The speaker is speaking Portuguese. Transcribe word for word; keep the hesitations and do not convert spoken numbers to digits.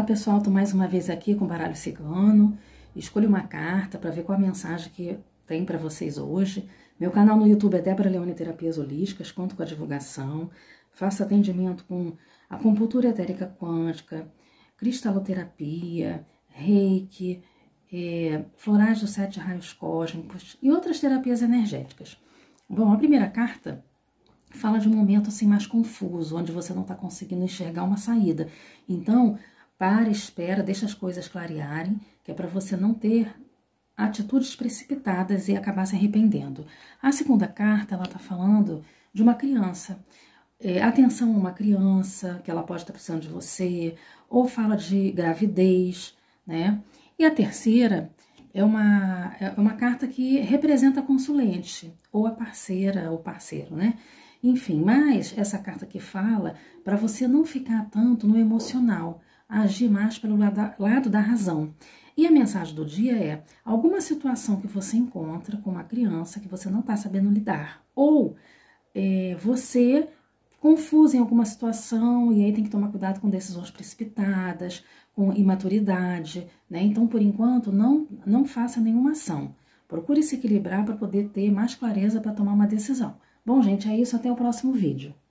pessoal, tô mais uma vez aqui com o baralho cigano. Escolha uma carta para ver qual a mensagem que tem para vocês hoje. Meu canal no YouTube é Débora Leone Terapias Holísticas, conto com a divulgação. Faço atendimento com acupuntura etérica quântica, cristaloterapia, reiki, é, florais dos sete raios cósmicos e outras terapias energéticas. Bom, a primeira carta fala de um momento assim mais confuso, onde você não está conseguindo enxergar uma saída. Então, para, espera, deixa as coisas clarearem, que é para você não ter atitudes precipitadas e acabar se arrependendo. A segunda carta, ela está falando de uma criança. É, atenção a uma criança, que ela pode estar precisando de você, ou fala de gravidez, né? E a terceira é uma, é uma carta que representa a consulente, ou a parceira, ou parceiro, né? Enfim, mas essa carta que fala para você não ficar tanto no emocional, agir mais pelo lado, lado da razão. E a mensagem do dia é alguma situação que você encontra com uma criança que você não está sabendo lidar. Ou é, você confuso em alguma situação e aí tem que tomar cuidado com decisões precipitadas, com imaturidade, né? Então, por enquanto, não, não faça nenhuma ação. Procure se equilibrar para poder ter mais clareza para tomar uma decisão. Bom, gente, é isso. Até o próximo vídeo.